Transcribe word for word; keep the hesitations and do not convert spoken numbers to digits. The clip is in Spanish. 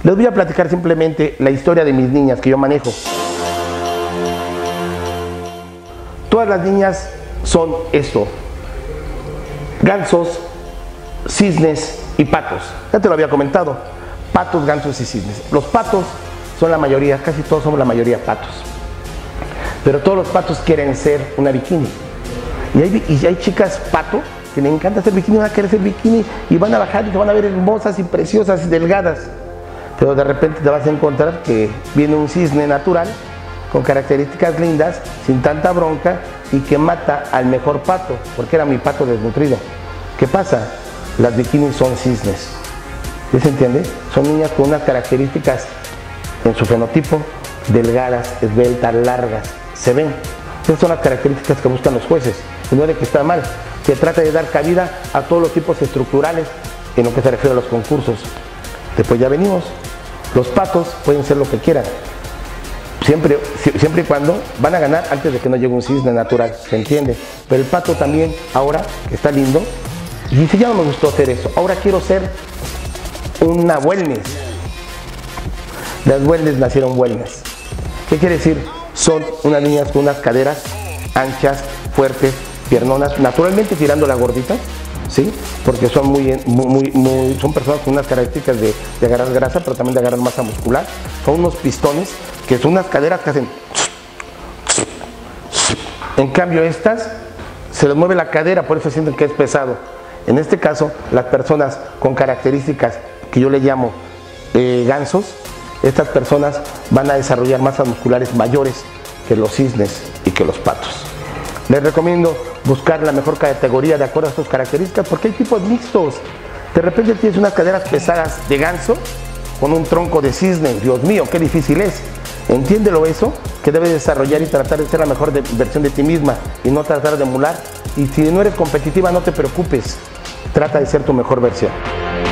Les voy a platicar simplemente la historia de mis niñas que yo manejo. Todas las niñas son esto: gansos, cisnes y patos. Ya te lo había comentado: patos, gansos y cisnes. Los patos son la mayoría, casi todos somos la mayoría patos. Pero todos los patos quieren ser una bikini. Y hay, y hay chicas pato que le encanta hacer bikini, van a querer hacer bikini y van a bajar y se van a ver hermosas y preciosas y delgadas. Pero de repente te vas a encontrar que viene un cisne natural con características lindas, sin tanta bronca, y que mata al mejor pato, porque era mi pato desnutrido. ¿Qué pasa? Las bikinis son cisnes. ¿Sí se entiende? Son niñas con unas características en su fenotipo delgadas, esbeltas, largas. Se ven. Esas son las características que buscan los jueces. Y no es de que está mal. Se trata de dar cabida a todos los tipos estructurales en lo que se refiere a los concursos. Después ya venimos. Los patos pueden ser lo que quieran. Siempre, siempre y cuando van a ganar antes de que no llegue un cisne natural. ¿Se entiende? Pero el pato también, ahora que está lindo, y dice: ya no me gustó hacer eso. Ahora quiero ser una wellness. Las wellness nacieron wellness. ¿Qué quiere decir? Son unas niñas con unas caderas anchas, fuertes, piernonas, naturalmente tirando la gordita, ¿sí? Porque son muy, muy, muy, son personas con unas características de, de agarrar grasa, pero también de agarrar masa muscular. Son unos pistones que son unas caderas que hacen. En cambio estas, se les mueve la cadera, por eso sienten que es pesado. En este caso, las personas con características que yo le llamo eh, gansos, estas personas van a desarrollar masas musculares mayores que los cisnes y que los patos. Les recomiendo buscar la mejor categoría de acuerdo a sus características, porque hay tipos mixtos. De repente tienes unas caderas pesadas de ganso con un tronco de cisne. Dios mío, qué difícil es. Entiéndelo eso, que debes desarrollar y tratar de ser la mejor de, versión de ti misma y no tratar de emular. Y si no eres competitiva, no te preocupes. Trata de ser tu mejor versión.